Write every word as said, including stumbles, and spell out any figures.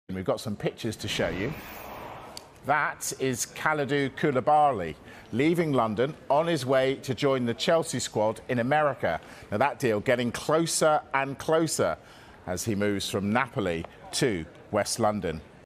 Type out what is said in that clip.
We've got some pictures to show you. That is Kalidou Koulibaly leaving London on his way to join the Chelsea squad in America. Now that deal getting closer and closer as he moves from Napoli to West London.